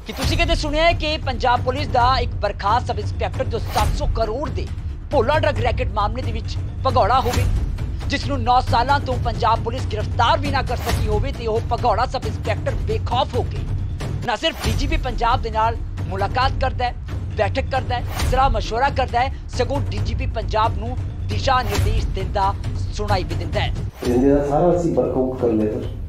कि तुसी कदे सुनिया है कि पंजाब पुलिस दा एक बर्खास्त सब इंस्पैक्टर जो 700 करोड़ दे भोला ड्रग रैकेट मामले दे विच भगौड़ा होवे, जिसनूं 9 सालां तो पंजाब पुलिस गिरफ्तार भी ना कर सकी होवे ते ओह भगौड़ा सब इंस्पैक्टर बेखौफ हो के ना सिर्फ डीजीपी पंजाब दे नाल मुलाकात करदा है, बैठक करदा है, सलाह मशवरा करदा है, सगों डीजीपी पंजाब नूं दिशा निर्देश दिंदा सुनाई भी दिंदा है। इंदे दा सारा असीं वर्कआउट कर लिया सर,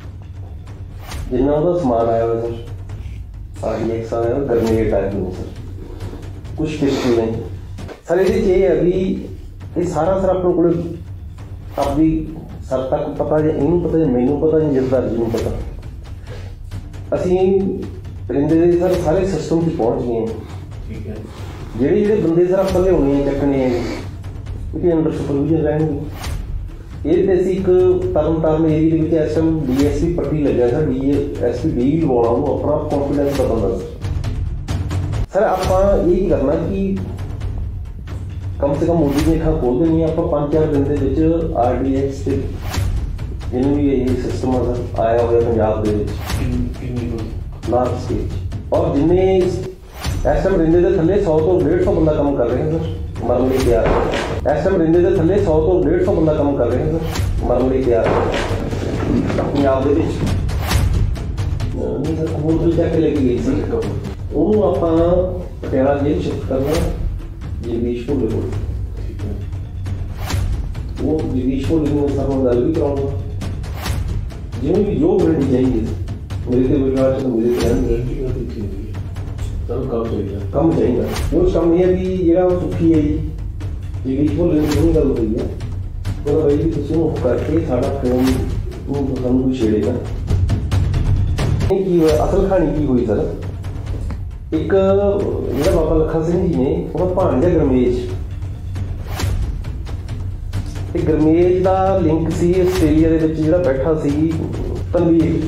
जिन्ना उहदा समान आया हुआ सर, सारी एक साल है ग्रेनेड आया हुआ सर, कुछ पिस्टल नहीं सर। ये है भी ये सारा सर अपने को काफी सर तक पता है, इनू पता है, मैनू पता है, जसदार जी नूं पता। असीं परिंदे दे सर सारे सिस्टम से पहुँच गए हैं। ठीक है, ਜਿਹੜੇ ਜਿਹੜੇ ਬੰਦੇ ਸਰ ਆਪਾਂ ਲਿਆਉਣੇ ਆ ਚੱਕਣੇ ਆ ਇਹਦੇ ਅੰਡਰ ਸੁਪਰਵਿਜ਼ਨ ਰਹਿਣਗੇ। ਇਹ ਤੇ ਅਸੀਂ ਇੱਕ ਤਰਨਤਾਰਨ ਏਰੀਆ ਦੇ ਵਿੱਚ ਇਸ ਟਾਈਮ ਡੀਐਸਪੀ ਪੱਟੀ ਲੱਗਿਆ ਸਰ, ਡੀਐਸਪੀ ਡੀ ਵੀ ਲਵਾਉਣਾ ਉਹਨੂੰ ਆਪਣਾ ਕੌਨਫੀਡੈਂਸ ਬਦਲਣਾ ਸਰ। ਆਪਾਂ ਇਹ ਕੀ ਕਰਨਾ ਕਿ ਕਮ ਸੇ ਕਮ ਮੋਦੀ ਦੀਆਂ ਅੱਖਾਂ ਖੋਲ੍ਹ ਦੇਣੀਆਂ ਆਪਾਂ 5-4 ਦਿਨ ਦੇ ਵਿੱਚ ਆਰਡੀਐਕਸ ਤੇ ਜਿਹਨੂੰ ਵੀ ਇਹ ਸਿਸਟਮ ਆ ਸਰ ਆਇਆ ਹੋਇਆ ਪੰਜਾਬ ਦੇ ਵਿੱਚ ਲਾਰਜ ਸਟੇਜ ਔਰ ਜਿੰਨੇ इस टाइम रिंदे के थले 100 तो 150 बंदा काम कर रहे हैं सर, मरन लिए तैयार है। इस टाइम रिंदे के थले 100 तो 150 बंदा काम कर रहे हैं सर, मरन लिए तैयार है। पंजाब दे विच नहीं सर कबूल चैक लेके गई सी, ਉਹਨੂੰ ਆਪਾਂ ਪਟਿਆਲਾ ਜੇਲ੍ਹ ਸ਼ਿਫਟ ਕਰਨਾ ਜਗਦੀਸ਼ ਭੁੱਲੇ ਕੋਲ। ਠੀਕ ਹੈ, ਉਹ ਜਗਦੀਸ਼ ਭੁੱਲੇ ਨੂੰ ਸਰ ਨਾਲ ਗੱਲ ਵੀ ਕਰਾਉਂਗਾ ਜਿਵੇਂ ਵੀ ਜੋ ਗਰੰਟੀ ਚਾਹੀਦੀ ਮੇਰੇ ਤੇ ਵਿਸ਼ਵਾਸ ਹੈ, ਮੇਰੇ ਤੇ ਗਰੰਟੀ ਹੋਣੀ ਕੰਮ ਚਾਹੀਦਾ। ਉਹ ਕੰਮ ਇਹ ਹੈ ਵੀ ਜਿਹੜਾ ਉਹ ਸੁੱਖੀ ਹੈ ਜੀ ਜਿਹੜੀ ਭੋਲੇ ਨੂੰ ਸੋਹਣੀ ਗੱਲ ਹੋਈ ਹੈ ਉਹਦਾ ਬਈ ਵੀ ਤੁਸੀਂ ਉਹ ਕਰਕੇ ਸਾਡਾ ਫੋਨ ਨੂੰ ਸਾਨੂੰ ਕੋਈ ਛੇੜੇਗਾ ਨਹੀਂ। ਕੀ ਹੋਇਆ ਅਸਲ ਕਹਾਣੀ ਕੀ ਹੋਈ ਸਰ, ਇੱਕ ਜਿਹੜਾ ਬਾਬਾ ਲੱਖਾ ਸਿੰਘ ਜੀ ਨੇ ਉਹਦਾ ਭਾਣਜਾ ਗਰਮੇਸ਼, ਤੇ ਗਰਮੇਸ਼ ਦਾ ਲਿੰਕ ਸੀ ਆਸਟ੍ਰੇਲੀਆ ਦੇ ਵਿੱਚ ਜਿਹੜਾ ਬੈਠਾ ਸੀ ਤਨਵੀਰ।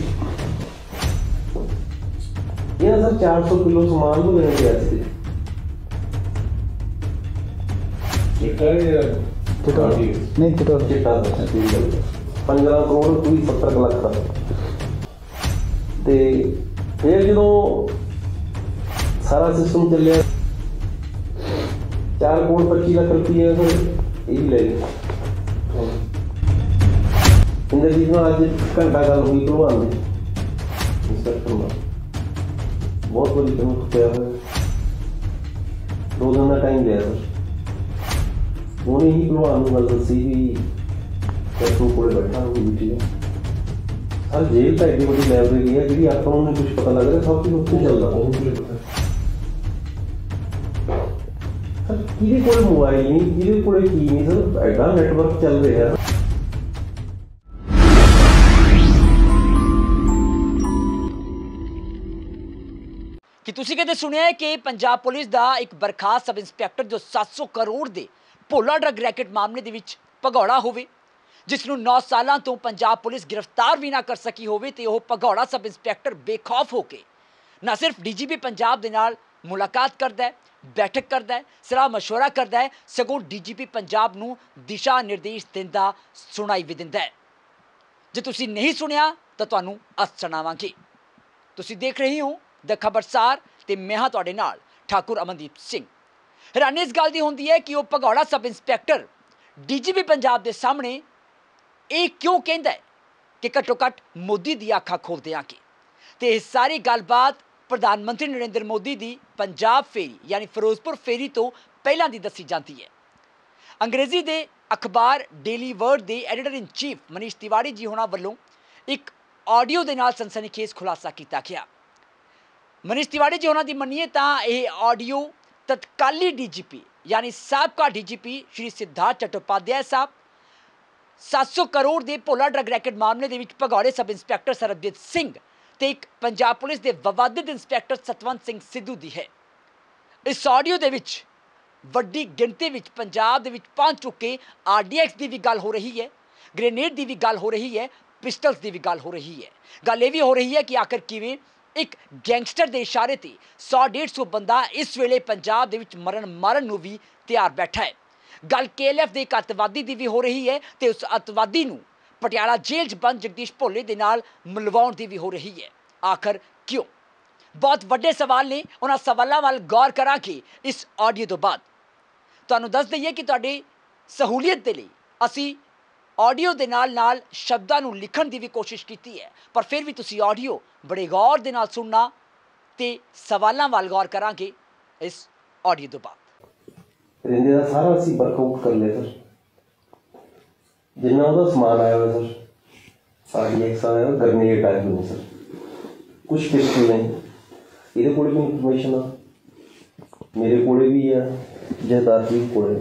ये सर 400 किलो सामान तो मैंने दिया थे। नहीं चिट्टा 15 करोड़ कोई 70 लाख का। ते फिर जो सारा सिस्टम चलिया 4 करोड़ 25 लाख रुपये सर ये ले गए। इंद्रजीत में आज घंटा गल हुई भलवान ने इंस्पेक्टर में बहुत बड़ी कमी पिया हुआ, 2 दिन का टाइम लिया सर। उन्हें ही भलवान गल दसी भी कैसों को बैठा ड्यूटी है सर। जेल तो एडी बड़ी लाइब्रेरी है जी, आपको उन्हें कुछ पता लग रहा है सब कुछ उत्थे चल रहा सर। किसी को मोबाइल नहीं, किसी को की नहीं सर, एडा नैटवर्क चल रहा है। कि तुसी कदे सुनिया है कि पंजाब पुलिस दा एक बर्खास्त सब इंस्पैक्टर जो 700 करोड़ दे भोला ड्रग रैकेट मामले दे विच भगौड़ा होवे, जिसनूं 9 सालां तो पंजाब पुलिस गिरफ्तार भी ना कर सकी होवे ते ओह भगौड़ा सब इंस्पैक्टर बेखौफ हो के ना सिर्फ डीजीपी पंजाब दे नाल मुलाकात करदा है, बैठक करदा है, सलाह मशवरा करदा है, सगों डीजीपी पंजाब नूं दिशा निर्देश दिंदा सुनाई भी दिंदा है। जे तुसी नहीं सुनिया तां तुहानूं अस सुणावांगे। तुसी देख रहे हो द खबरसार ते मैं हाँ तुहाडे नाल ठाकुर अमनदीप सिंह। हैरानी इस गल दी हुंदी है कि वह भगौड़ा सब इंस्पैक्टर डीजीपी पंजाब के सामने ये क्यों कहता है कि घट्टो घट्ट मोदी दी अखां खोल देंगे। तो यह सारी गलबात प्रधानमंत्री नरेंद्र मोदी की पंजाब फेरी यानी फिरोजपुर फेरी तो पहला दी दसी जाती है। अंग्रेजी के अखबार डेली वर्ड के editor in chief Manish Tiwari ji होना वालों एक ऑडियो के नाल सनसनीखेज खुलासा किया गया। मनीष तिवाड़ी जी होना की मनीए तो यह ऑडियो तत्काली डीजीपी यानी साबका डीजीपी श्री सिद्धार्थ चट्टोपाध्याय साहब 700 करोड़ के भोला ड्रग रैकेट मामले के भगौड़े सब इंस्पैक्टर सरबजीत सिंह ते एक पंजाब पुलिस के विवादित इंस्पैक्टर सतवंत सिंह सिद्धू की है। इस ऑडियो के वड्डी गिनती में पंजाब के पहुंच चुके आरडीएक्स की भी गल हो रही है, ग्रेनेड की भी गल हो रही है, पिस्टल्स की भी गल हो रही है। गल यह भी हो रही है कि आखिर किवें एक गैंगस्टर के इशारे से 100-150 बंदा इस वेले पंजाब दे विच मारन नूं भी तैयार बैठा है। गल KLF के एक अतवादी की भी हो रही है तो उस अतवादी नूं पटियाला जेल च बंद जगदीश भोले के नाल मिलवाउण की भी हो रही है। आखिर क्यों? ਬਹੁਤ ਵੱਡੇ ਸਵਾਲ ਨੇ। ਉਹਨਾਂ ਸਵਾਲਾਂ ਵੱਲ ਗੌਰ ਕਰਾਂਗੇ ਇਸ ਆਡੀਓ ਤੋਂ ਬਾਅਦ। ਤੁਹਾਨੂੰ ਦੱਸ ਦਈਏ ਕਿ ਤੁਹਾਡੀ ਸਹੂਲੀਅਤ ਦੇ ਲਈ ਅਸੀਂ ਆਡੀਓ ਦੇ ਨਾਲ ਸ਼ਬਦਾਂ ਨੂੰ ਲਿਖਣ ਦੀ ਵੀ ਕੋਸ਼ਿਸ਼ ਕੀਤੀ ਹੈ, ਪਰ ਫਿਰ ਵੀ ਤੁਸੀਂ ਆਡੀਓ ਬੜੇ ਗੌਰ ਦੇ ਨਾਲ ਸੁਣਨਾ ਤੇ ਸਵਾਲਾਂ ਵੱਲ ਗੌਰ ਕਰਾਂਗੇ ਇਸ ਆਡੀਓ ਤੋਂ ਬਾਅਦ। ਰਿੰਦੇ ਦਾ ਸਾਰਾ ਅਸੀਂ ਵਰਕਆਊਟ ਕਰ ਲਿਆ ਸਰ, ਜਿੰਨਾ ਉਹਦਾ ਸਮਾਨ ਆਇਆ ਹੋਇਆ ਸਰ, ਸਾਡੀ ਇੱਕ ਸਾਲ ਹੈ ਗਰਨੇਡ ਆਇਆ ਹੋਇਆ ਸਰ, ਕੁਛ ਪਿਸਟਲ ਨਹੀਂ, ਇਹਦੇ ਕੋਲ ਵੀ ਇਨਫੋਰਮੇਸ਼ਨ ਆ, ਮੇਰੇ ਕੋਲੇ ਵੀ ਆ, ਜਹਦਾਰ ਜੀ ਕੋਲੇ।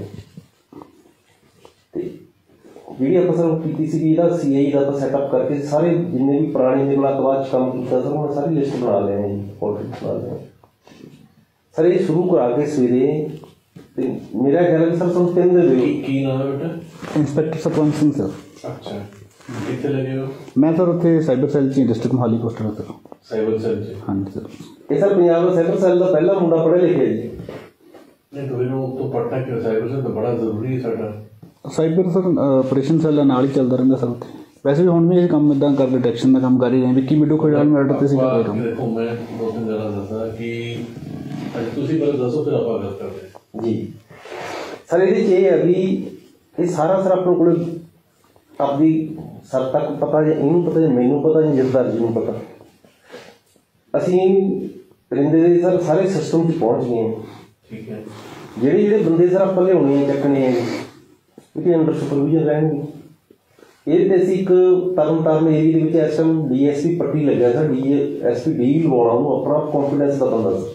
ਤੇ ਜਿਹੜੀ ਆਪਾਂ ਸਰ ਕੀਤੀ ਸੀ ਕਿ ਇਹਦਾ CI ਦਾ ਆਪਾਂ ਸੈਟਅਪ ਕਰਕੇ ਸਾਰੇ ਜਿੰਨੇ ਵੀ ਪੁਰਾਣੇ ਮੇਰੇ ਨਾਲ ਬਾਅਦ 'ਚ ਕੰਮ ਕੀਤਾ ਸਰ, ਮੈਂ ਸਾਰੀ ਲਿਸਟ ਬਣਾ ਲਿਆ ਜੀ, ਆਲਰੇਡੀ ਬਣਾ ਲਿਆ ਸਰ। ਇਹ ਸ਼ੁਰੂ ਕਰਾ ਕੇ ਸਵੇਰੇ, ਤੇ ਮੇਰਾ ਖਿਆਲ ਹੈ ਸਰ ਤੁਹਾਨੂੰ 3 ਦੇ ਦਿਓ। ਕੀ ਨਾਮ ਹੈ ਬੇਟਾ? Inspector Satwant Singh sir. ਅੱਛਾ, ਕਿੱਥੇ ਲੱਗੇ ਹੋ? ਮੈਂ ਸਰ ਉੱਥੇ ਸਾਈਬਰ ਸੈੱਲ 'ਚ ਡਿਸਟ੍ਰਿਕਟ ਮੋਹਾਲੀ ਪੋਸਟਰ ਹਾਂ ਸਰ। ਸਾਈਬਰ ਸੈੱਲ 'ਚ? ਹਾਂਜੀ ਸਰ। ਇਹ ਸਰ ਪੰਜਾਬ ਦਾ ਸਾਈਬਰ ਸੈੱਲ ਦਾ ਪਹਿਲਾ ਮੁੰਡਾ ਪੜ੍ਹਿਆ ਲਿਖਿਆ ਜੀ। ਨਹੀਂ ਤਾਂ ਇਹਨੂੰ ਤੋਂ ਪੜ੍ਹਨਾ ਕਿ ਸਾਈਬਰ ਸੈੱਲ ਤਾਂ ਬੜਾ ਜ਼ਰੂਰੀ ਹੈ ਸਾਡਾ। ਸਾਈਬਰ ਸਰ ਆਪਰੇਸ਼ਨ ਸੈੱਲ ਨਾਲ ਹੀ ਚੱਲਦਾ ਰਹਿੰਦਾ ਸਰ ਉੱਥੇ। ਵੈਸੇ ਵੀ ਹੁਣ ਵੀ ਇਹ ਕੰਮ ਇੱਦਾਂ ਕਰ ਡਿਟੈਕਸ਼ਨ ਦਾ ਕੰਮ ਕਰ ਹੀ ਰਹੇ ਵਿੱਕੀ ਮਿੱਡੂ ਖੋਜਾਲ ਮੈਟਰ ਤੇ ਸੀ ਕਰ ਰਹੇ ਹਾਂ। ਦੇਖੋ ਮੈਂ 2-3 ਜਣਾ ਦੱਸਾਂ ਕਿ ਅੱਜ ਤੁਸੀਂ ਪਹਿਲਾਂ ਦੱਸੋ ਫਿਰ ਆਪਾਂ ਗੱਲ ਕਰਦੇ ਹਾਂ ਜੀ। ਸਰ ਇਹਦੇ 'ਚ ਇਹ ਹੈ ਵੀ ਇਹ ਸਾਰਾ ਸਰ ਆਪਣੇ ਕੋਲ ਆਪਦੀ ਸਰ ਤੱਕ ਪਤਾ, ਜਾਂ ਇਹਨੂੰ ਪਤਾ, ਜਾਂ ਮੈਨੂੰ ਪਤਾ, ਜਾਂ ਜਥੇਦਾਰ ਜੀ ਨੂੰ ਪਤਾ। ਅਸੀਂ ਰਿੰਦੇ ਦੇ ਸਰ ਸਾਰੇ ਸਿਸਟਮ 'ਚ ਪਹੁੰਚ ਗਏ ਹਾਂ। ਠੀਕ ਹੈ। ਜਿਹੜੇ ਬੰਦੇ ਸਰ ਆਪਾਂ ਲਿਆਉਣੇ ਆ, ਚੱਕਣੇ ਆ, ਇਹਦੇ ਅੰਡਰ ਸੁਪਰਵਿਜ਼ਨ ਰਹਿਣਗੇ। ਇਹਦੇ 'ਤੇ ਅਸੀਂ ਇੱਕ ਤਰਨਤਾਰਨ ਏਰੀਏ ਦੇ ਵਿੱਚ ਇਸ ਟਾਈਮ DSP ਪੱਟੀ ਲੱਗਿਆ ਸਰ, DSP ਡੀ ਲਵਾਉਣਾ ਉਹਨੂੰ, ਆਪਣਾ ਕੌਨਫੀਡੈਂਸ ਦਾ ਬੰਦਾ ਸਰ।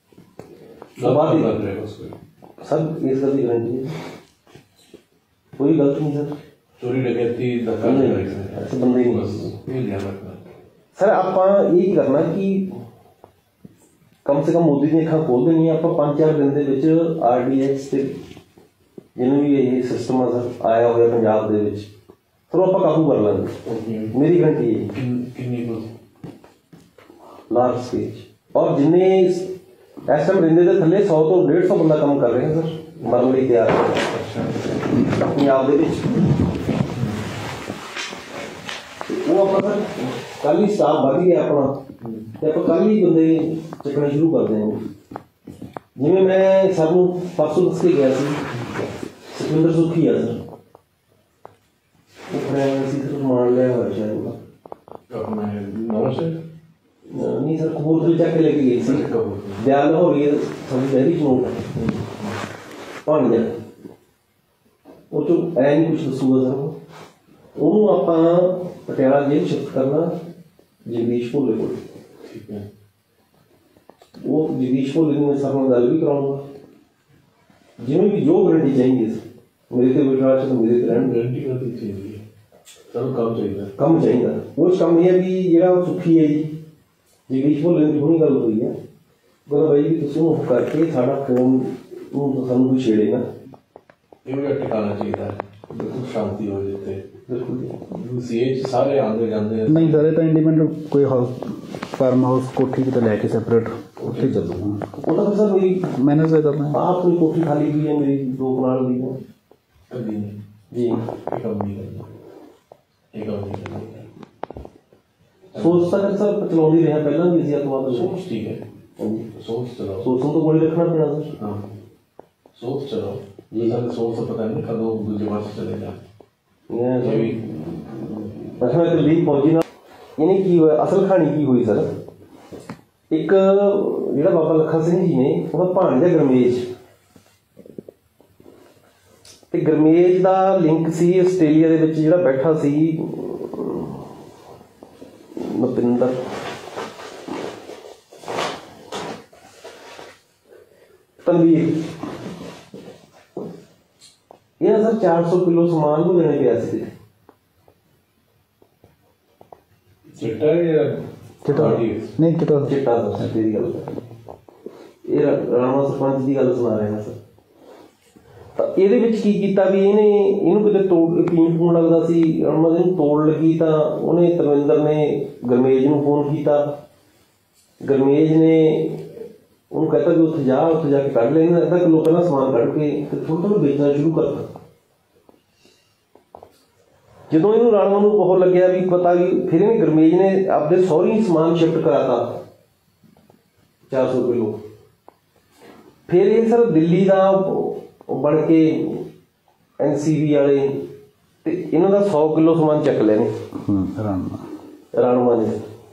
ਸਰ ਇਸ ਗੱਲ ਦੀ ਗਰੰਟੀ ਹੈ, ਕੋਈ ਗਲਤ ਨਹੀਂ ਸਰ। ਚੋਰੀ ਡਕੈਤੀ ਦਾ ਕੰਮ ਐਸੇ ਬੰਦੇ ਹੀ ਨਹੀਂ ਇਹ ਧਿਆਨ ਰੱਖਣਾ ਸਰ। ਆਪਾਂ ਇਹ ਕੀ ਕਰਨਾ ਕਿ ਕਮ ਸੇ ਕਮ ਮੋਦੀ ਦੀਆਂ ਅੱਖਾਂ ਖੋਲ ਦੇਣੀਆਂ। ਆਪਾਂ 5-4 ਦਿਨ ਦੇ ਵਿੱਚ RDX ਤੇ ਜਿਹਨੂੰ ਵੀ ਇਹ ਸਿਸਟਮ ਆ ਸਰ ਆਇਆ ਹੋਇਆ ਪੰਜਾਬ ਦੇ ਵਿੱਚ, ਸਰ ਆਪਾਂ ਕਾਬੂ ਕਰ ਲਾਂਗੇ, ਮੇਰੀ ਗਰੰਟੀ ਹੈ। ਕਿੰਨੀ ਕੁ ਲਾਰਜ ਸਟੇਜ, ਔਰ ਜਿੰਨੇ ਇਸ ਟਾਈਮ ਰਿੰਦੇ ਦੇ ਥੱਲੇ 100 ਤੋਂ 150 ਬੰਦਾ ਕੰਮ ਕਰ ਰਹੇ ਸਰ, ਮਰਨ ਲਈ ਤਿਆਰ ਹੈ ਪੰਜਾਬ ਦੇ ਵਿੱਚ। ਉਹ ਆਪਾਂ ਸਰ ਕੱਲ੍ਹ ਹੀ ਸਟਾਫ ਵੱਧ ਗਿਆ ਆਪਣਾ, ਤੇ ਆਪਾਂ ਕੱਲ੍ਹ ਹੀ ਬੰਦੇ ਚੱਕਣੇ ਸ਼ੁਰੂ ਕਰ ਦੇਵਾਂਗੇ। ਜਿਵੇਂ ਮੈਂ ਸਰ ਨੂੰ ਪਰਸੋਂ ਦੱਸ ਕੇ ਗਿਆ ਸੀ, ਸੁਖਵਿੰਦਰ ਸੁੱਖੀ ਆ ਸਰ, ਉਹ ਖੜਿਆ ਸੀ ਸਰ, ਮਾਰ ਲਿਆ ਹੋਇਆ ਸ਼ਾਇਦ ਉਹਦਾ ਆਪਣਾ ਨਵਾਂ ਸ਼ਹਿਰ ਨਹੀਂ ਸਰ, ਕਪੂਰਥਲੇ ਚੱਕ ਕੇ ਲੈ ਕੇ ਗਏ ਸੀ, ਬਿਆਨ ਹੋ ਰਹੀ ਹੈ ਸਾਡੀ ਡੈਰੀ 'ਚ ਨੋਟ ਪਾਣੀ ਜਾ, ਉਹ 'ਚੋਂ ਐ ਨਹੀਂ ਕੁਛ ਦੱਸੂਗਾ ਸਰ। ਉਹਨੂੰ ਆਪਾਂ ਪਟਿਆਲਾ ਜੇਲ੍ਹ ਸ਼ਿਫਟ ਕਰਨਾ ਜਗਦੀਸ਼ ਭੋਲੇ ਕੋਲ। ਠੀਕ ਹੈ। ਉਹ ਜਗਦੀਸ਼ ਭੋਲੇ ਨੂੰ ਮੈਂ ਸਰ ਨਾਲ ਗੱਲ ਵੀ ਕਰਾਉਂਗਾ, ਜਿਵੇਂ ਵੀ ਜੋ ਗਰੰਟੀ ਚਾਹੀਦੀ ਹੈ ਮੇਰੇ ਤੇ ਵਿਸ਼ਵਾਸ ਹੈ, ਮੇਰੇ ਤੇ ਰਹਿਣ ਗਰੰਟੀ ਕਰਦੀ ਚਾਹੀਦੀ ਹੈ ਸਰ, ਕੰਮ ਚਾਹੀਦਾ, ਕੰਮ ਚਾਹੀਦਾ। ਉਹ ਕੰਮ ਇਹ ਹੈ ਵੀ ਜਿਹੜਾ ਸੁੱਖੀ ਹੈ ਜੀ, ਜਗਦੀਸ਼ ਭੋਲੇ ਦੀ ਹੁਣੀ ਗੱਲ ਹੋਈ ਹੈ, ਕਹਿੰਦਾ ਬਾਈ ਵੀ ਤੁਸੀਂ ਉਹ ਕਰਕੇ ਸਾਡਾ ਫੋਨ ਨੂੰ ਸਾਨੂੰ ਕੋਈ ਛੇੜੇ ਨਾ, ਇਹ ਵੀ ਟਿਕਾਣਾ ਚਾਹੀਦਾ ਹੈ, ਬਿਲਕੁਲ ਸ਼ਾਂਤੀ ਹੋ ਜਿੱਥੇ। ਬਿਲਕੁਲ CH ਸਾਰੇ ਆਉਂਦੇ ਜਾਂਦੇ ਨਹੀਂ ਸਰ, ਇਹ ਤਾਂ ਇੰਡੀਪੈਂਡੈਂਟ ਕੋਈ ਹਾਊਸ ਫਾਰਮ ਹਾਊਸ ਕੋਠੀ ਕਿਤੇ ਲੈ ਕੇ ਸੈਪਰੇਟ ਉੱਥੇ ਚੱਲੂਗਾ। ਉਹ ਤਾਂ ਫਿਰ ਸਰ ਮੇਰੀ ਮੈਨੇਜ ਕਰਨਾ ਆਹ ਆਪਣੀ ਕੋਠੀ ਖਾਲੀ ਹੋਈ ਹੈ, ਮੇਰੀ 2 ਕਨਾਲ ਦੀ ਹੈ ਕਦੀ ਨਹੀਂ, ਜੀ। ਇਹ ਕੰਮ ਨਹੀਂ ਕਰਨਾ, ਇਹ ਕੰਮ ਨਹੀਂ ਕਰਨਾ। ਸੋਚ ਤਾਂ ਫਿਰ ਸਰ ਚਲਾਉਂਦੀ ਰਿਹਾ ਪਹਿਲਾਂ ਵੀ ਅਸੀਂ ਅਤਵਾਦ ਸੋਚ ਠੀਕ ਹੈ, ਹਾਂਜੀ, ਸੋਚ ਚਲਾਓ, ਸੋਚਣ ਤੋਂ ਕੋਲ ਰੱਖਣਾ ਪੈਣਾ ਸਰ। ਹਾਂ ਸੋਚ ਚਲਾਓ ਜੀ। ਸਾਨੂੰ ਸੋਚ ਤਾਂ ਪਤਾ ਨਹੀਂ ਕਦੋਂ ਦੂਜੇ ਪਾਸੇ ਚਲੇਗਾ। ਇਹ ਵੀ ਅੱਛਾ, ਇੱਕ ਲੀਕ ਫੌਜੀ ਨਾਲ ਇਹਨੇ ਕੀ ਹੋਇਆ, ਅਸਲ ਕਹਾਣੀ ਕੀ ਹੋਈ ਸਰ। ਇੱਕ ਜਿਹੜਾ ਬਾਬਾ ਲੱਖਾ ਸਿੰਘ ਜੀ ਨੇ, ਉਹਦਾ ਭਾਣਜਾ ਗਰਮੇਜ, ਤੇ ਗਰਮੇਜ ਦਾ ਲਿੰਕ ਸੀ ਆਸਟ੍ਰੇਲੀਆ ਦੇ ਵਿੱਚ ਜਿਹੜਾ ਬੈਠਾ ਸੀ ਨਪਿੰਦਰ ਤਨਵੀਰ, ਇਹ ਸਰ 400 ਕਿਲੋ ਸਮਾਨ ਨੂੰ ਦੇਣੇ ਪਿਆ ਸੀ। ਚਿੱਟਾ ਜਾਂ ਚਿੱਟਾ ਨਹੀਂ, ਚਿੱਟਾ ਚਿੱਟਾ ਸਰ, ਤੇਰੀ ਗੱਲ ਇਹ ਰਾਣਾ ਸਰਪੰਚ ਦੀ ਗੱਲ ਸੁਣਾ ਰਿਹਾ ਸਰ। ਤਾਂ ਇਹਦੇ ਵਿੱਚ ਕੀ ਕੀਤਾ ਵੀ ਇਹਨੂੰ ਕਿਤੇ ਪੀਣ ਪੂਣ ਲੱਗਦਾ ਸੀ, ਅਰਮਦ ਇਹਨੂੰ ਤੋੜ ਲੱਗੀ, ਤਾਂ ਉਹਨੇ ਤਰਵਿੰਦਰ ਨੇ ਗਰਮੇਜ ਨੂੰ ਫੋਨ ਕੀਤਾ, ਗਰਮੇਜ ਨੇ ਉਹਨੂੰ कहता भी ਉੱਥੇ ਜਾ ਕੇ ਕੱਢ ਲੈਣਾ। ਅੱਧਾ ਕਿਲੋ ਪਹਿਲਾਂ ਸਮਾਨ ਕੱਢ ਕੇ ਤੇ ਥੋੜਾ ਥੋੜਾ ਵੇਚਣਾ ਸ਼ੁਰੂ ਕਰਤਾ। ਜਦੋਂ ਇਹਨੂੰ ਰਾਣਵਾ ਨੂੰ ਬਹੁਤ ਲੱਗਿਆ ਵੀ ਪਤਾ ਵੀ, ਫਿਰ ਇਹਨੇ ਗਰਮੇਜ ਨੇ ਆਪਦੇ ਸਹੁਰੀ ਸਮਾਨ ਸ਼ਿਫਟ ਕਰਾਤਾ 400 किलो। फिर ये सर दिल्ली का बन के NCB वाले ते इन्हों का 100 किलो समान चक लेने राणूमा ने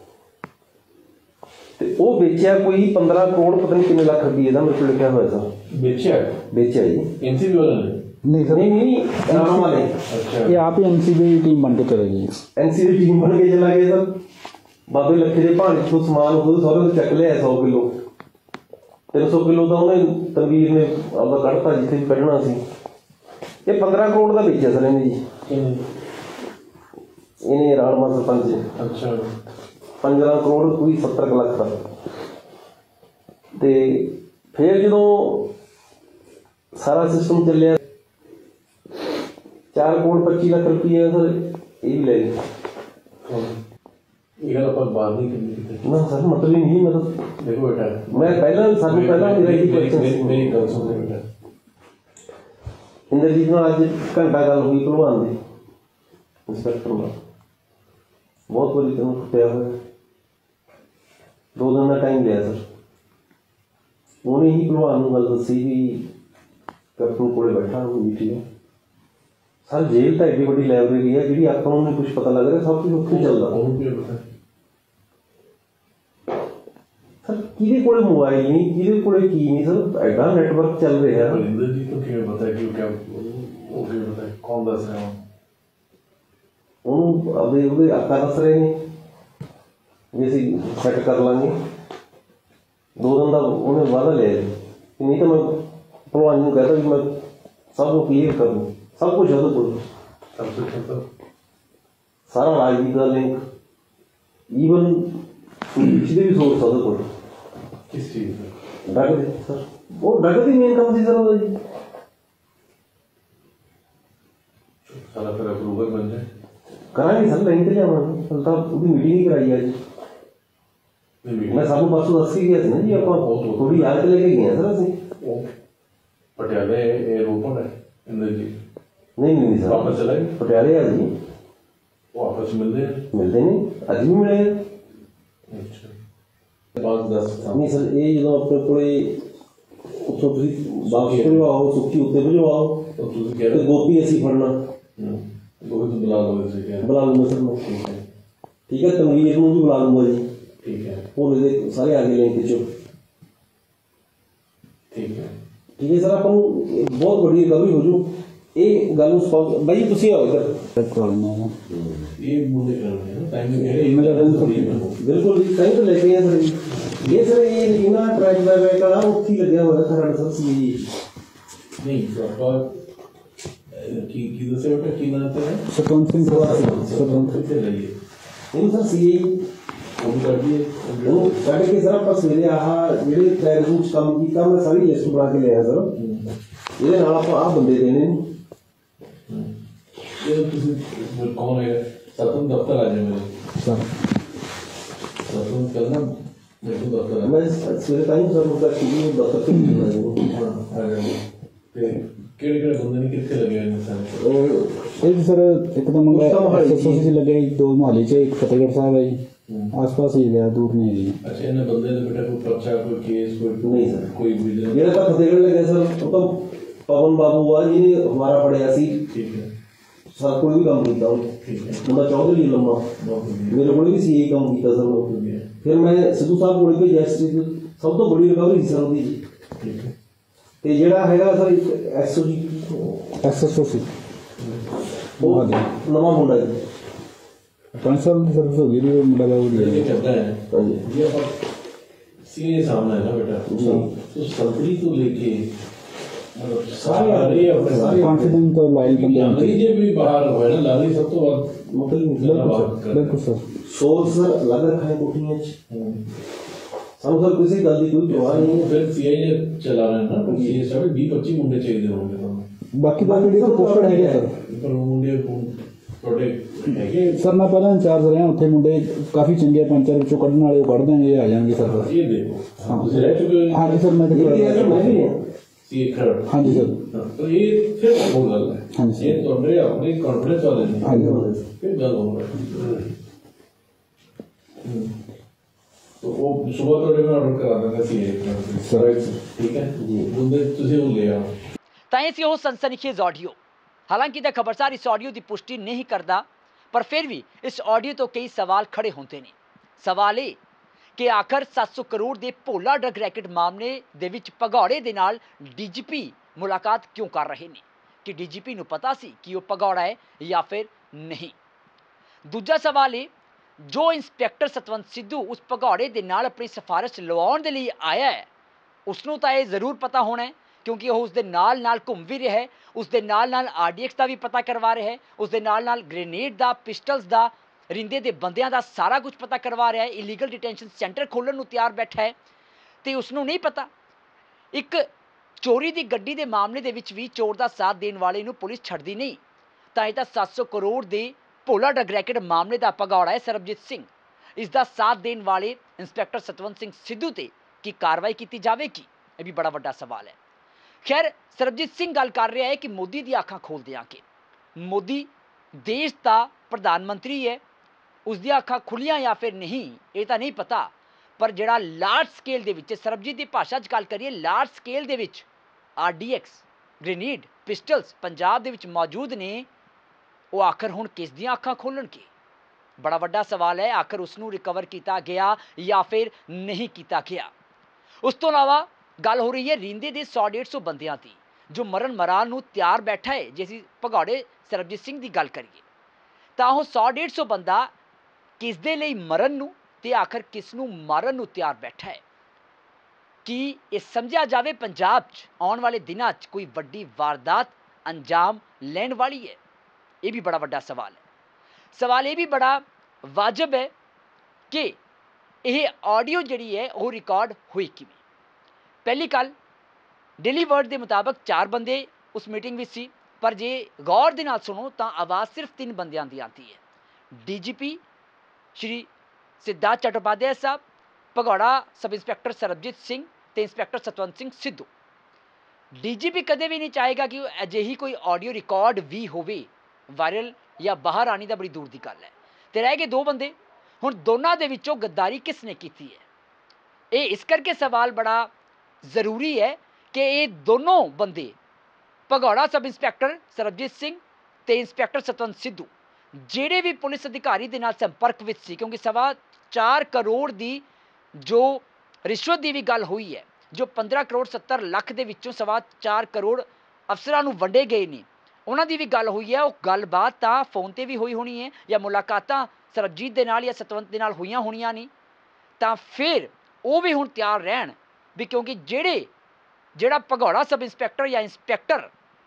ते वो बेचा कोई 15 करोड़ पता नहीं कितने लाख रुपये का मेरे को लिखा हुआ सर। बेचा जी NCB वाला ने नहीं सर, नहीं राणूमा ने। अच्छा ये आप ही NCB टीम बन के चले गई। NCB टीम बन के चला गया सर। बाबे लखे के भाण चो समान खुद सारे चक लिया 100 किलो। 300 किलो का उन्हें तनवीर ने आपका कढ़ता जिथे भी कढ़ना सी। ये 15 करोड़ का बेचा सर इन्हें जी। इन्हें राणूमा सरपंच। अच्छा 15 करोड़ कोई 70 लाख का। ते फिर जो सारा सिस्टम चलिया 4 करोड़ 25 लाख रुपये सर ये भी ले गए। ये गल अपन बात नहीं करनी कितने ना सर मतलब ही नहीं मतलब देखो बेटा मैं पहला साल पहला मेरी गल सुन बेटा इंद्रजीत नाल अज घंटा गल हुई भलवान दी इंस्पैक्टर नाल बहुत बड़ी तेन कुटिया हुआ 2 दिन का टाइम लिया सर उन्हें ही भलवान नूं गल दसी भी कैप्टन कोले बैठा बैठी है सर जेल तो एडी बड़ी लाइब्रेरी है जी आपको नहीं कुछ पता लग रहा सब कुछ उत्थे चलदा सर किहदे कोले मोबाइल नहीं किहदे कोले की नहीं सर एडा नेटवर्क चल रहा है इंद्रजीत को क्यों पता है कि क्या वो क्यों पता है कौन दस रहा है ਉਹਨੂੰ ਆਪਦੇ ਉਹਦੇ ਆਕਾ ਦੱਸ ਰਹੇ ਨੇ ਵੀ ਅਸੀਂ ਸੈੱਟ ਕਰ ਲਾਂਗੇ 2 ਦਿਨ ਦਾ ਉਹਨੇ ਵਾਅਦਾ ਲਿਆ ਜੀ ਕਿ ਨਹੀਂ ਤਾਂ ਮੈਂ ਭਲਵਾਨ ਨੂੰ ਕਹਿੰਦਾ ਵੀ ਮੈਂ ਸਭ ਨੂੰ ਕਲੀਅਰ ਕਰ ਦੂੰ ਸਭ ਕੁਝ ਉਹਦੇ ਕੋਲ सब कुछ मतलब ਸਾਰਾ ਰਾਜਨੀਤੀ ਦਾ ਲਿੰਕ ਈਵਨ ਪਿਛਲੇ ਵੀ ਸੋਰਸ ਉਹਦੇ ਕੋਲ किस चीज में ਡਰਗ ਦੇ ਸਰ ਉਹ ਡਰਗ ਦੀ ਮੇਨ ਕੰਮ ਸੀ ਸਰ ਉਹਦਾ ਜੀ सारा फिर अप्रूवल बन जाए ਕਰਾਂਗੇ ਸਰ ਲਾਈਨ ਤੇ ਲਿਆਵਾਂਗੇ ਹਲ ਤਾਂ ਉਹਦੀ ਮੀਟਿੰਗ ਹੀ ਕਰਾਈ ਆ ਜੀ ਮੈਂ ਸਾਨੂੰ ਪਰਸੋਂ ਦੱਸ ਕੇ ਗਿਆ ਸੀ ਨਾ ਜੀ ਆਪਾਂ ਥੋੜੀ ਯਾਦ ਤੇ ਲੈ ਕੇ ਗਏ ਸਰ ਅਸੀਂ पटियाले एयरपोर्ट है इंद्रजीत नहीं सर वापस चला गया पटियाले आ जी वापस मिलते हैं मिलते नहीं अज भी मिले अच्छा 5-10 नहीं सर ये जो अपने कोले उत्थों तुसीं वापस भजवाओ सुखी उत्ते भजवाओ तो तुझे कह ते रहे गोपी असीं फड़ना वो तो बुला लो इसे क्या बुला लूंगा सर मैं ठीक है तनवीर नूं भी बुला लूंगा जी ठीक है भोले दे सारे आगे लिंक चो ठीक है ठीक है सर अपन बहुत बड़ी रिकवरी हो जू ये गल भाई तुसीं आओ इधर ये मुझे करना है टाइम में बिल्कुल जी कहीं तो लेके हैं सर ये सर ये लीना ट्रैक बैक का उत्थे लग्या हुआ खरड़ सर सी नहीं प्रॉपर की दूसरे बेटा की नाम है सतवंत सिंह कितने रही है इन सर सी वो भी कर दिए ਉਹ ਕੱਢ ਕੇ ਸਰ ਆਪਾਂ ਸਵੇਰੇ ਆਹ ਜਿਹੜੇ ਟ੍ਰੈਕ ਵਿੱਚ ਕੰਮ ਕੀਤਾ ਮੈਂ ਸਾਰੀ ਲਿਸਟ ਬਣਾ ਕੇ ਲਿਆ ਸਰ ਇਹਦੇ ਨਾਲ ਆਪਾਂ ਆਹ ਬੰਦੇ ਦੇਣੇ ਨੇ ये किसी कौन है सतन दफ्तर आ जाए मेरे सर सतन करना मेरे को दफ्तर आ मैं सवेरे टाइम सर मुझे किसी दफ्तर से मिलना है जाए ਕਿਹੜੇ ਬੰਦੇ ਨੇ ਕਿੱਥੇ ਲੱਗੇ ਹੋਏ ਨੇ ਸਾਰੇ ਇਹ ਸਰ ਇੱਕ ਤਾਂ ਮੰਗਾ ਐਸਐਸਸੀ ਲੱਗੇ 2 ਮੁਹੱਲੇ 'ਚ ਇੱਕ ਫਤਿਹਗੜ੍ਹ ਸਾਹਿਬ ਹੈ ਜੀ ਆਸ-ਪਾਸ ਹੀ ਲਿਆ ਦੂਰ ਨਹੀਂ ਹੈ ਜੀ ਅੱਛਾ ਇਹਨਾਂ ਬੰਦੇ ਦੇ ਬੇਟਾ ਕੋਈ ਪਰਚਾ ਕੋਈ ਕੇਸ ਕੋਈ नहीं सर ਕੋਈ ਵਿਜੀਲੈਂਸ ਜਿਹੜਾ ਤਾਂ ਫਤਿਹਗੜ੍ਹ ਲੱਗਿਆ ਸਰ ਉਹ ਤਾਂ ਪਵਨ ਬਾਬੂ ਆ ਜਿਹਨੇ ਹਮਾਰਾ ਪੜਿਆ ਸੀ ਠੀਕ ਹੈ ਸਰ ਕੋਈ ਵੀ ਕੰਮ ਕੀਤਾ ਉਹਨੇ ਠੀਕ ਹੈ ਉਹਦਾ ਚੌਧਰੀ ਲੰਮਾ ਬਹੁਤ ਵਧੀਆ ਮੇਰੇ ਕੋਲ ਵੀ ਸੀ ਇਹ ਕੰਮ ਕੀਤਾ ਸਰ ਉਹ ਵਧੀਆ ਫਿਰ ਮੈਂ ਸਿੱਧੂ ਸਾਹਿਬ ਕੋਲ ਭੇਜਿਆ ਸੀ ਸਭ ਤੋਂ ਬੜੀ ਰਿਕਵਰੀ ਸੀ ਸਰ ਉਹਦੀ ਜੀ ਠੀਕ ਹੈ ਤੇ ਜਿਹੜਾ ਹੈਗਾ ਸਰ ਐਸਓਜੀ ਐਸਐਸਸੀ ਉਹ ਨਵਾਂ ਮੁੰਡਾ ਜੀ 5 ਸਾਲ ਦੀ ਸਰਵਿਸ ਹੋ ਗਈ ਜੀ ਉਹ ਮੁੰਡਾ ਦਾ ਉਹ ये ਜੀ करता है ਹਾਂਜੀ ये अब सीए सामने है ना बेटा जी। तो संतरी तो लेके मतलब सारे अपने सारे कॉन्फिडेंट और लॉयल बंदे होने लाली चाहिए। जी भी बाहर हुए ना लाली सब तो बात बिल्कुल सर ਸ਼ੋਰ ਸਰ ਅਲੱਗ ਰੱਖਾਂ ਕੋਠੀਆਂ 'ਚ ਸਾਨੂੰ ਸਰ ਕਿਸੇ ਗੱਲ ਦੀ ਕੋਈ ਪਰਵਾਹ ਨਹੀਂ ਹੈ फिर सीए चला रहे हैं ना तो सीए सब 20-25 मुंडे चाहिए होंगे तो बाकी बाकी तो पोस्टर है सर पर मुंडे प्रोटेक्ट है कि ਸਰ ਮੈਂ ਪਹਿਲਾਂ ਇੰਚਾਰਜ ਰਿਹਾ ਉੱਥੇ ਮੁੰਡੇ ਕਾਫੀ ਚੰਗੇ ਪੰਚਰ ਵਿੱਚੋਂ ਕੱਢਣ ਵਾਲੇ ਉਹ ਕੱਢ ਦੇਣਗੇ ਆ ਜਾਣਗੇ ਸਰ ये देखो दूसरे रह चुके हैं ਹਾਂਜੀ ਸਰ ਮੈਂ ਇਹ ਵੀ ਹੈ ਸਰ ਮੈਂ ਵੀ ਹਾਂ सीए खड़ ਹਾਂਜੀ सर तो ये फिर वो गल हाँ है जी। ये तो अपने अपने कॉन्फिडेंस वाले हाँ जी। नहीं फिर गल हो रहा है तो वो सुबह ਤੁਹਾਡੇ ਮੈਂ ਆਰਡਰ ਕਰਾ ਦਿੰਦਾ ਸੀ ਠੀਕ ਹੈ ਜੀ ਉਹਦੇ ਤੁਸੀਂ ਉਹ ਲੈ ਆਓ ਤਾਂ ਇਹ ਸੀ ਉਹ ਸਨਸਨੀਖੇਜ਼ ਆਡੀਓ। ਹਾਲਾਂਕਿ ਤਾਂ ਖਬਰਸਾਰ ਇਸ ਆਡੀਓ ਦੀ ਪੁਸ਼ਟੀ ਨਹੀਂ ਕਰਦਾ, ਪਰ ਫਿਰ ਵੀ ਇਸ ਆਡੀਓ ਤੋਂ ਕਈ ਸਵਾਲ ਖੜੇ ਹੁੰਦੇ ਨੇ। ਸਵਾਲ ਇਹ ਕਿ ਆਖਰ 700 ਕਰੋੜ ਦੇ ਭੋਲਾ ਡਰੱਗ ਰੈਕਟ ਮਾਮਲੇ ਦੇ ਵਿੱਚ ਭਗੌੜੇ ਦੇ ਨਾਲ ਡੀਜੀਪੀ ਮੁਲਾਕਾਤ ਕਿਉਂ ਕਰ ਰਹੇ ਨੇ? ਕਿ ਡੀਜੀਪੀ ਨੂੰ ਪਤਾ ਸੀ ਕਿ ਉਹ ਭਗੌੜਾ ਹੈ ਜਾਂ ਫਿਰ ਨਹੀਂ? ਦੂਜਾ ਸਵਾਲ ਇਹ, ਜੋ ਇੰਸਪੈਕਟਰ ਸਤਵੰਤ ਸਿੱਧੂ ਉਸ ਭਗੌੜੇ ਦੇ ਨਾਲ ਆਪਣੀ ਸਿਫਾਰਿਸ਼ ਲਵਾਉਣ ਦੇ ਲਈ ਆਇਆ ਹੈ, ਉਸਨੂੰ ਤਾਂ ਇਹ ਜ਼ਰੂਰ ਪਤਾ ਹੋਣਾ ਹੈ, ਕਿਉਂਕਿ ਉਹ ਉਸ ਦੇ ਨਾਲ ਘੁੰਮ ਵੀ ਰਿਹਾ ਹੈ, ਉਸ ਦੇ ਨਾਲ RDX ਦਾ ਵੀ ਪਤਾ ਕਰਵਾ ਰਿਹਾ ਹੈ, ਉਸ ਦੇ ਨਾਲ ਗ੍ਰੇਨੇਡ ਦਾ, ਪਿਸਟਲਸ ਦਾ, ਰਿੰਦੇ ਦੇ ਬੰਦਿਆਂ ਦਾ ਸਾਰਾ ਕੁਝ ਪਤਾ ਕਰਵਾ ਰਿਹਾ ਹੈ, ਇਲੀਗਲ ਡਿਟੈਂਸ਼ਨ ਸੈਂਟਰ ਖੋਲ੍ਹਣ ਨੂੰ ਤਿਆਰ ਬੈਠਾ ਹੈ। ਤੇ ਉਸਨੂੰ ਨਹੀਂ ਪਤਾ ਇੱਕ ਚੋਰੀ ਦੀ ਗੱਡੀ ਦੇ ਮਾਮਲੇ ਦੇ ਵਿੱਚ ਵੀ ਚੋਰ ਦਾ ਸਾਥ ਦੇਣ ਵਾਲੇ ਨੂੰ ਪੁਲਿਸ ਛੱਡਦੀ ਨਹੀਂ। ਤਾਂ ਇਹ ਤਾਂ 700 ਕਰੋੜ ਦੇ ਭੋਲਾ ਡਰੱਗ ਰੈਕਟ ਮਾਮਲੇ ਦਾ ਭਗੌੜਾ ਹੈ ਸਰਬਜੀਤ ਸਿੰਘ। ਇਸ ਦਾ ਸਾਥ ਦੇਣ ਵਾਲੇ ਇੰਸਪੈਕਟਰ ਸਤਵੰਤ ਸਿੰਘ ਸਿੱਧੂ ਤੇ ਕੀ ਕਾਰਵਾਈ ਕੀਤੀ ਜਾਵੇਗੀ? ਇਹ ਵੀ ਬੜਾ ਵੱਡਾ ਸਵਾਲ ਹੈ। ਖੈਰ, ਸਰਬਜੀਤ ਸਿੰਘ ਗੱਲ ਕਰ ਰਿਹਾ ਹੈ ਕਿ ਮੋਦੀ ਦੀਆਂ ਅੱਖਾਂ ਖੋਲ੍ਹ ਦਿਆਂਗੇ। ਮੋਦੀ ਦੇਸ਼ ਦਾ ਪ੍ਰਧਾਨ ਮੰਤਰੀ ਹੈ, ਉਸ ਦੀਆਂ ਅੱਖਾਂ ਖੁੱਲੀਆਂ ਜਾਂ ਫਿਰ ਨਹੀਂ ਇਹ ਤਾਂ ਨਹੀਂ ਪਤਾ, ਪਰ ਜਿਹੜਾ ਲਾਰਜ ਸਕੇਲ ਦੇ ਵਿੱਚ, ਸਰਬਜੀਤ ਦੀ ਭਾਸ਼ਾ 'ਚ ਗੱਲ ਕਰੀਏ, ਲਾਰਜ ਸਕੇਲ ਦੇ ਵਿੱਚ RDX, ਗ੍ਰੇਨੇਡ, ਪਿਸਟਲਸ ਪੰਜਾਬ ਦੇ ਵਿੱਚ ਮੌਜੂਦ ਨੇ, ਉਹ ਆਖਰ ਹੁਣ ਕਿਸ ਦੀਆਂ ਅੱਖਾਂ ਖੋਲ੍ਹਣਗੇ? ਬੜਾ ਵੱਡਾ ਸਵਾਲ ਹੈ। ਆਖਰ ਉਸ ਨੂੰ ਰਿਕਵਰ ਕੀਤਾ ਗਿਆ ਜਾਂ ਫਿਰ ਨਹੀਂ ਕੀਤਾ ਗਿਆ? ਉਸ ਤੋਂ ਇਲਾਵਾ ਗੱਲ ਹੋ ਰਹੀ ਹੈ ਰਿੰਦੇ ਦੇ 100-150 ਬੰਦਿਆਂ ਦੀ, ਜੋ ਮਰਨ ਮਰਾਨ ਨੂੰ ਤਿਆਰ ਬੈਠਾ ਹੈ। ਜੇ ਅਸੀਂ ਭਗੌੜੇ ਸਰਬਜੀਤ ਸਿੰਘ ਦੀ ਗੱਲ ਕਰੀਏ ਤਾਂ ਉਹ 100-150 ਬੰਦਾ ਕਿਸ ਦੇ ਲਈ ਮਰਨ ਨੂੰ ਤੇ ਆਖਰ ਕਿਸ ਨੂੰ ਮਾਰਨ ਨੂੰ ਤਿਆਰ ਬੈਠਾ ਹੈ? ਕੀ ਇਹ ਸਮਝਿਆ ਜਾਵੇ ਪੰਜਾਬ 'ਚ ਆਉਣ ਵਾਲੇ ਦਿਨਾਂ 'ਚ ਕੋਈ ਵੱਡੀ ਵਾਰਦਾਤ ਅੰਜਾਮ ਲੈਣ ਵਾਲੀ ਹੈ? ਇਹ ਵੀ ਬੜਾ ਵੱਡਾ ਸਵਾਲ ਹੈ। ਸਵਾਲ ਇਹ ਵੀ ਬੜਾ ਵਾਜਬ ਹੈ ਕਿ ਇਹ ਆਡੀਓ ਜਿਹੜੀ ਹੈ ਉਹ ਰਿਕਾਰਡ ਹੋਈ ਕਿਵੇਂ? ਪਹਿਲੀ ਗੱਲ, ਡੇਲੀ ਵਰਡ ਦੇ ਮੁਤਾਬਕ 4 ਬੰਦੇ ਉਸ ਮੀਟਿੰਗ ਵਿੱਚ ਸੀ, ਪਰ ਜੇ ਗੌਰ ਦੇ ਨਾਲ ਸੁਣੋ ਤਾਂ ਆਵਾਜ਼ ਸਿਰਫ 3 ਬੰਦਿਆਂ ਦੀ ਆਉਂਦੀ ਹੈ। DGP ਸ਼੍ਰੀ ਸਿਧਾਰਥ ਚਟੋਪਾਧਿਆਏ ਸਾਹਿਬ, ਭਗੌੜਾ ਸਬ ਇੰਸਪੈਕਟਰ ਸਰਬਜੀਤ ਸਿੰਘ ਤੇ ਇੰਸਪੈਕਟਰ ਸਤਵੰਤ ਸਿੰਘ ਸਿੱਧੂ। DGP ਕਦੇ ਵੀ ਨਹੀਂ ਚਾਹੇਗਾ ਕਿ ਅਜਿਹੀ ਕੋਈ ਆਡੀਓ ਰਿਕਾਰਡ ਵੀ ਹੋਵੇ ਵਾਇਰਲ ਜਾਂ ਬਾਹਰ ਆਉਣੀ ਤਾਂ ਬੜੀ ਦੂਰ ਦੀ ਗੱਲ ਹੈ। ਤੇ ਰਹਿ ਗਏ 2 ਬੰਦੇ। ਹੁਣ ਦੋਨਾਂ ਦੇ ਵਿੱਚੋਂ ਗੱਦਾਰੀ ਕਿਸ ਨੇ ਕੀਤੀ ਹੈ? ਇਹ ਇਸ ਕਰਕੇ ਸਵਾਲ ਬੜਾ ਜ਼ਰੂਰੀ ਹੈ ਕਿ ਇਹ ਦੋਨੋਂ ਬੰਦੇ, ਭਗੌੜਾ ਸਬ ਇੰਸਪੈਕਟਰ ਸਰਬਜੀਤ ਸਿੰਘ ਤੇ ਇੰਸਪੈਕਟਰ ਸਤਵੰਤ ਸਿੱਧੂ, ਜਿਹੜੇ ਵੀ ਪੁਲਿਸ ਅਧਿਕਾਰੀ ਦੇ ਨਾਲ ਸੰਪਰਕ ਵਿੱਚ ਸੀ, ਕਿਉਂਕਿ 4.25 ਕਰੋੜ ਦੀ ਜੋ ਰਿਸ਼ਵਤ ਦੀ ਵੀ ਗੱਲ ਹੋਈ ਹੈ, ਜੋ 15 ਕਰੋੜ 70 ਲੱਖ ਦੇ ਵਿੱਚੋਂ 4.25 ਕਰੋੜ ਅਫਸਰਾਂ ਨੂੰ ਵੰਡੇ ਗਏ ਨੇ, ਉਹਨਾਂ ਦੀ ਵੀ ਗੱਲ ਹੋਈ ਹੈ। ਉਹ ਗੱਲਬਾਤ ਤਾਂ ਫੋਨ ਤੇ ਵੀ ਹੋਈ ਹੋਣੀ ਹੈ ਜਾਂ ਮੁਲਾਕਾਤਾਂ ਸਰਬਜੀਤ ਦੇ ਨਾਲ ਜਾਂ ਸਤਵੰਤ ਦੇ ਨਾਲ ਹੋਈਆਂ ਹੋਣੀਆਂ ਨਹੀਂ। ਤਾਂ ਫਿਰ ਉਹ ਵੀ ਹੁਣ ਤਿਆਰ ਰਹਿਣ ਵੀ, ਕਿਉਂਕਿ ਜਿਹੜਾ ਭਗੌੜਾ ਸਬ ਇੰਸਪੈਕਟਰ ਜਾਂ ਇੰਸਪੈਕਟਰ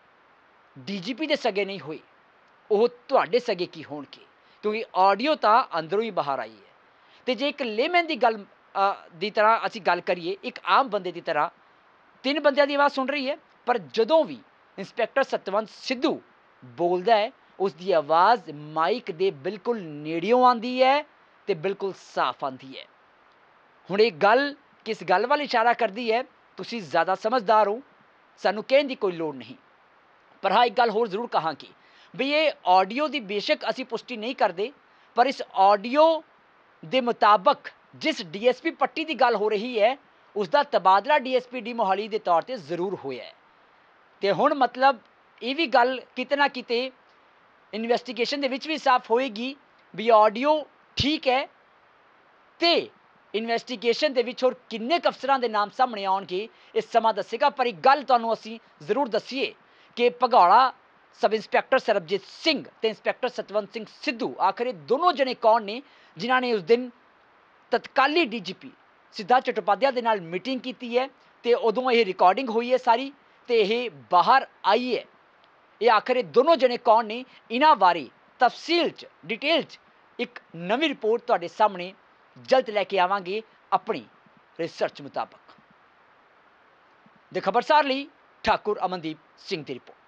DGP ਦੇ ਸਗੇ ਨਹੀਂ ਹੋਏ, ਉਹ ਤੁਹਾਡੇ ਸਗੇ ਕੀ ਹੋਣਗੇ? ਕਿਉਂਕਿ ਆਡੀਓ ਤਾਂ ਅੰਦਰੋਂ ਹੀ ਬਾਹਰ ਆਈ ਹੈ। ਤੇ ਜੇ ਇੱਕ ਲੇਮੈਨ ਦੀ ਗੱਲ ਦੀ ਤਰ੍ਹਾਂ ਅਸੀਂ ਗੱਲ ਕਰੀਏ, ਇੱਕ ਆਮ ਬੰਦੇ ਦੀ ਤਰ੍ਹਾਂ 3 ਬੰਦਿਆਂ ਦੀ ਆਵਾਜ਼ ਸੁਣ ਰਹੀ ਹੈ, ਪਰ ਜਦੋਂ ਵੀ ਇੰਸਪੈਕਟਰ ਸਤਵੰਤ ਸਿੱਧੂ ਬੋਲਦਾ ਹੈ, ਉਸ ਦੀ ਆਵਾਜ਼ ਮਾਈਕ ਦੇ ਬਿਲਕੁਲ ਨੇੜਿਓਂ ਆਉਂਦੀ ਹੈ ਤੇ ਬਿਲਕੁਲ ਸਾਫ਼ ਆਉਂਦੀ ਹੈ। ਹੁਣ ਇਹ ਗੱਲ ਕਿਸ ਗੱਲ ਵੱਲ ਇਸ਼ਾਰਾ ਕਰਦੀ ਹੈ? ਤੁਸੀਂ ਜ਼ਿਆਦਾ ਸਮਝਦਾਰ ਹੋ, ਸਾਨੂੰ ਕਹਿਣ ਦੀ ਕੋਈ ਲੋੜ ਨਹੀਂ। ਪਰ ਹਾਂ, ਇੱਕ ਗੱਲ ਹੋਰ ਜ਼ਰੂਰ ਕਹਾਂਗੀ ਵੀ ਇਹ ਆਡੀਓ ਦੀ ਬੇਸ਼ੱਕ ਅਸੀਂ ਪੁਸ਼ਟੀ ਨਹੀਂ ਕਰਦੇ, ਪਰ ਇਸ ਆਡੀਓ ਦੇ ਮੁਤਾਬਕ ਜਿਸ DSP ਪੱਟੀ ਦੀ ਗੱਲ ਹੋ ਰਹੀ ਹੈ, ਉਸ ਦਾ ਤਬਾਦਲਾ DSP ਮੋਹਾਲੀ ਦੇ ਤੌਰ 'ਤੇ ਜ਼ਰੂਰ ਹੋਇਆ ਹੈ। ਤੇ ਹੁਣ ਮਤਲਬ ਇਹ ਵੀ ਗੱਲ ਕਿਤੇ ਨਾ ਕਿਤੇ ਇਨਵੈਸਟੀਗੇਸ਼ਨ ਦੇ ਵਿੱਚ ਵੀ ਸਾਫ਼ ਹੋਏਗੀ ਵੀ ਆਡੀਓ ਠੀਕ ਹੈ, ਤੇ ਇਨਵੈਸਟੀਗੇਸ਼ਨ ਦੇ ਵਿੱਚ ਹੋਰ ਕਿੰਨੇ ਕੁ ਅਫਸਰਾਂ ਦੇ ਨਾਮ ਸਾਹਮਣੇ ਆਉਣਗੇ ਇਹ ਸਮਾਂ ਦੱਸੇਗਾ। ਪਰ ਇੱਕ ਗੱਲ ਤੁਹਾਨੂੰ ਅਸੀਂ ਜ਼ਰੂਰ ਦੱਸੀਏ ਕਿ ਭਗੌੜਾ ਸਬ ਇੰਸਪੈਕਟਰ ਸਰਬਜੀਤ ਸਿੰਘ ਤੇ ਇੰਸਪੈਕਟਰ ਸਤਵੰਤ ਸਿੰਘ ਸਿੱਧੂ, ਆਖਰ ਇਹ ਦੋਨੋਂ ਜਣੇ ਕੌਣ ਨੇ ਜਿਨ੍ਹਾਂ ਨੇ ਉਸ ਦਿਨ ਤਤਕਾਲੀ DGP ਸਿਧਾਰਥ ਚਟੋਪਾਧਿਆਏ ਦੇ ਨਾਲ ਮੀਟਿੰਗ ਕੀਤੀ ਹੈ ਤੇ ਉਦੋਂ ਇਹ ਰਿਕਾਰਡਿੰਗ ਹੋਈ ਹੈ ਸਾਰੀ ਤੇ ਇਹ ਬਾਹਰ ਆਈ ਹੈ? ਇਹ ਆਖਰ ਇਹ ਦੋਨੋਂ ਜਣੇ ਕੌਣ ਨੇ? ਇਹਨਾਂ ਬਾਰੇ ਤਫਸੀਲ 'ਚ, ਡਿਟੇਲ 'ਚ ਇੱਕ ਨਵੀਂ ਰਿਪੋਰਟ ਤੁਹਾਡੇ ਸਾਹਮਣੇ ਜਲਦ ਲੈ ਕੇ ਆਵਾਂਗੇ ਆਪਣੀ ਰਿਸਰਚ ਮੁਤਾਬਕ। ਦੇ ਖਬਰਸਾਰ ਲਈ ਠਾਕੁਰ ਅਮਨਦੀਪ ਸਿੰਘ ਦੀ ਰਿਪੋਰਟ।